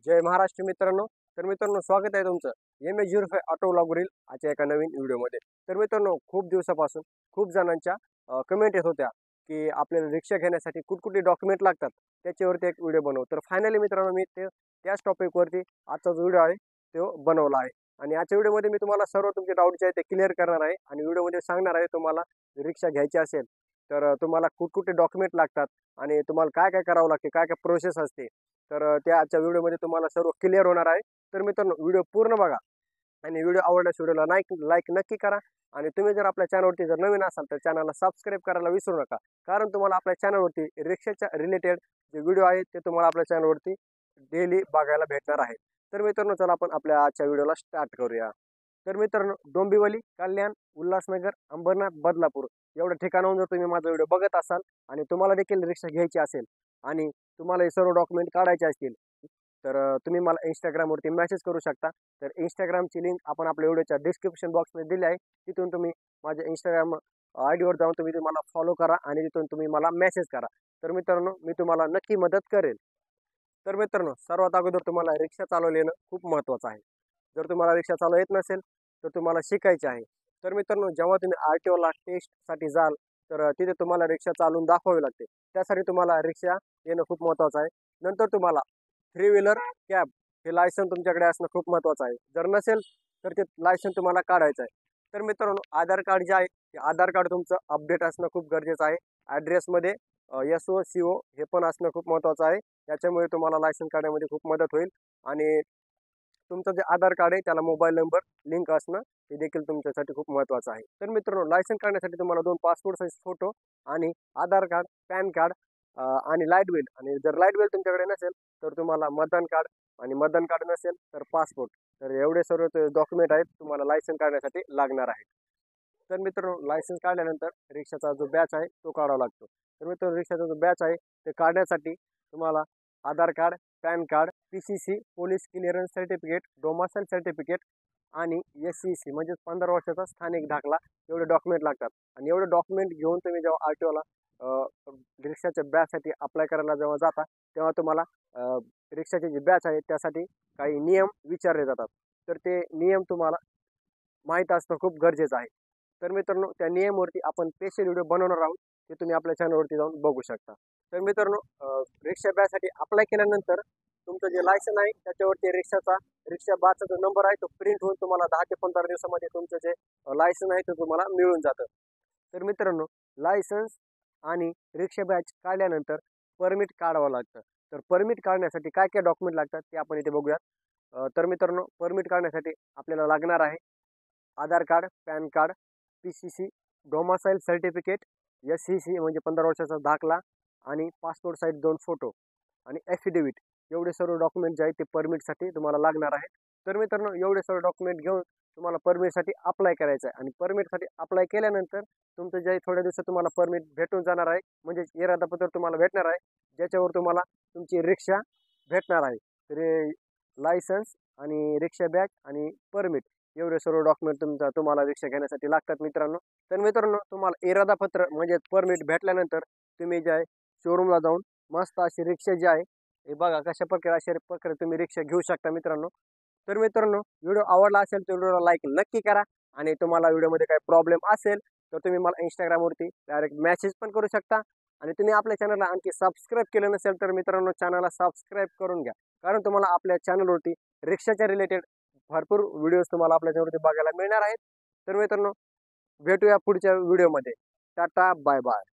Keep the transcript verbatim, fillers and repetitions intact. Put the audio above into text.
जय महाराष्ट्र मित्रांनो. तर मित्रांनो, स्वागत आहे तुमचं M H zero five auto व्लॉगवरील आजच्या एका नवीन व्हिडिओमध्ये. तर मित्रांनो, खूप दिवसापासून खूप जणांच्या कमेंट येत होत्या की आपल्याला रिक्षा घेण्यासाठी कुठकुठे डॉक्युमेंट लागतात, त्याच्यावरती एक व्हिडिओ बनव. तर फायनली मित्रांनो, मी ते त्याच टॉपिकवरती आजचा जो व्हिडिओ आहे तो बनवला आहे. आणि आजच्या व्हिडिओमध्ये मी तुम्हाला सर्व तुमचे डाऊट जे आहे ते क्लिअर करणार आहे. आणि व्हिडिओमध्ये सांगणार आहे तुम्हाला रिक्षा घ्यायची असेल तर तुम्हाला कुठकुठे डॉक्युमेंट लागतात आणि तुम्हाला काय काय करावं लागते, काय काय प्रोसेस असते. तर त्या आजच्या व्हिडिओमध्ये तुम्हाला सर्व क्लिअर होणार आहे. तर मित्रांनो, व्हिडिओ पूर्ण बघा आणि व्हिडिओ आवडल्यास व्हिडिओला लाईक लाईक नक्की करा. आणि तुम्ही जर आपल्या चॅनलवरती जर नवीन असाल तर चॅनलला सबस्क्राईब करायला विसरू नका, कारण तुम्हाला आपल्या चॅनलवरती रिक्षाच्या रिलेटेड जे व्हिडिओ आहेत ते तुम्हाला आपल्या चॅनलवरती डेली बघायला भेटणार आहेत. तर मित्रांनो, चला आपण आपल्या आजच्या व्हिडिओला स्टार्ट करूया. तर मित्रांनो, डोंबिवली, कल्याण, उल्हासनगर, अंबरनाथ, बदलापूर एवढ्या ठिकाणाहून जर तुम्ही माझा व्हिडिओ बघत असाल आणि तुम्हाला देखील रिक्षा घ्यायची असेल आणि तुम्हाला हे सर्व डॉक्युमेंट काढायचे असतील तर तुम्ही मला इंस्टाग्रामवरती मेसेज करू शकता. तर इंस्टाग्रामची लिंक आपण आपल्या व्हिडिओच्या डिस्क्रिप्शन बॉक्समध्ये दिली आहे. तिथून तुम्ही माझ्या इंस्टाग्राम आय डीवर जाऊन तुम्ही मला फॉलो करा आणि तिथून तुम्ही मला मेसेज करा. तर मित्रांनो, मी तुम्हाला नक्की मदत करेल. तर मित्रांनो, सर्वात अगोदर तुम्हाला रिक्षा चालवणं येणं खूप महत्त्वाचं आहे. जर तुम्हाला रिक्षा चालवता येत नसेल तर तुम्हाला शिकायचे आहे. तर मित्रांनो, जेव्हा तुम्ही आर टी ओला टेस्टसाठी जाल तर तिथे तुम्हाला रिक्षा चालवून दाखवावी लागते. त्यासाठी तुम्हाला रिक्षा येणं खूप महत्त्वाचं आहे. नंतर तुम्हाला थ्री व्हीलर कॅब हे लायसन तुमच्याकडे असणं खूप महत्त्वाचं आहे. जर नसेल तर ते लायसन तुम्हाला काढायचं आहे. तर मित्रांनो, आधार कार्ड जे आहे ते आधार कार्ड तुमचं अपडेट असणं खूप गरजेचं आहे. ॲड्रेसमध्ये एस ओ सी ओ हे पण असणं खूप महत्त्वाचं आहे. त्याच्यामुळे तुम्हाला लायसन काढण्यामध्ये खूप मदत होईल. आणि तुमचं जे आधार कार्ड आहे त्याला मोबाईल नंबर लिंक असणं हे देखील तुमच्यासाठी खूप महत्त्वाचं आहे. तर मित्रांनो, लायसन काढण्यासाठी तुम्हाला दोन पासपोर्ट साईज फोटो आणि आधार कार्ड, पॅन कार्ड आणि लाईट बिल, आणि जर लाईट बिल तुमच्याकडे नसेल तर तुम्हाला मतदान कार्ड, आणि मतदान कार्ड नसेल तर पासपोर्ट. तर एवढे सर्व डॉक्युमेंट आहेत तुम्हाला लायसन काढण्यासाठी लागणार आहेत. तर मित्रांनो, लायसन्स काढल्यानंतर रिक्षाचा जो बॅच आहे तो काढावा लागतो. तर मित्रांनो, रिक्षाचा जो बॅच आहे ते काढण्यासाठी तुम्हाला Aadhaar card, PAN card, P C C, police clearance certificate, domicile certificate आणि एस सी सी म्हणजे पंधरा वर्षाचा स्थानिक दाखला, एवढे डॉक्युमेंट लागतात. आणि एवढे डॉक्युमेंट घेऊन तुम्ही जेव्हा आर टी ओला रिक्षाच्या बॅचसाठी अप्लाय करायला जेव्हा जाता तेव्हा तुम्हाला रिक्षाचे जे बॅच आहे त्यासाठी काही नियम विचारले जातात. तर ते नियम तुम्हाला माहीत असणं खूप गरजेचं आहे. तर मित्रांनो, त्या नियमवरती आपण स्पेशल व्हिडिओ बनवणार आहोत, ते तुम्ही आपल्या चॅनलवरती जाऊन बघू शकता. तर मित्रांनो, रिक्षा बॅचसाठी अप्लाय केल्यानंतर तुमचं जे लायसन आहे त्याच्यावरती रिक्षाचा रिक्षा बाचा जो नंबर आहे तो प्रिंट होऊन तुम्हाला दहा ते पंधरा दिवसामध्ये तुमचं जे लायसन आहे ते तुम्हाला मिळून जातं. तर मित्रांनो, लायसन्स आणि रिक्षा बॅच काढल्यानंतर परमिट काढावं लागतं. तर परमिट काढण्यासाठी काय काय डॉक्युमेंट लागतात ते आपण इथे बघूयात. तर मित्रांनो, परमिट काढण्यासाठी आपल्याला लागणार आहे Aadhaar card, PAN card, P C C, domicile certificate, S C C म्हणजे पंधरा वर्षाचा दाखला आणि पासपोर्ट साईज दोन फोटो आणि ॲफिडेविट, एवढे सर्व डॉक्युमेंट जे आहेत ते परमिटसाठी तुम्हाला लागणार आहेत. तर मित्रांनो, एवढे सर्व डॉक्युमेंट घेऊन तुम्हाला परमिटसाठी अप्लाय करायचं आहे. आणि परमिटसाठी अप्लाय केल्यानंतर तुमचं जे थोड्या दिवसात तुम्हाला परमिट भेटून जाणार आहे, म्हणजे इरादापत्र तुम्हाला भेटणार आहे, ज्याच्यावर तुम्हाला तुमची रिक्षा भेटणार आहे. तर लायसन्स आणि रिक्षा बॅच आणि परमिट एवढे सर्व डॉक्युमेंट तुमचा तुम्हाला रिक्षा घेण्यासाठी लागतात मित्रांनो. तर मित्रांनो, तुम्हाला इरादापत्र म्हणजे परमिट भेटल्यानंतर तुम्ही जे आहे शोरूमला जाऊन मस्त अशी रिक्षा जी आहे हे बघा कशा प्रकारे अशा प्रकारे तुम्ही रिक्षा घेऊ शकता मित्रांनो. तर मित्रांनो, व्हिडिओ आवडला असेल तर व्हिडिओला लाईक नक्की करा. आणि तुम्हाला व्हिडिओमध्ये काही प्रॉब्लेम असेल तर तुम्ही मला इंस्टाग्रामवरती डायरेक्ट मेसेज पण करू शकता. आणि तुम्ही आपल्या चॅनलला आणखी सबस्क्राईब केलं नसेल तर मित्रांनो, चॅनलला सबस्क्राईब करून घ्या, कारण तुम्हाला आपल्या चॅनलवरती रिक्षाच्या रिलेटेड भरपूर व्हिडिओज तुम्हाला आपल्या चॅनलवरती बघायला मिळणार आहेत. तर मित्रांनो, भेटूया पुढच्या व्हिडिओमध्ये. Tata, bye bye.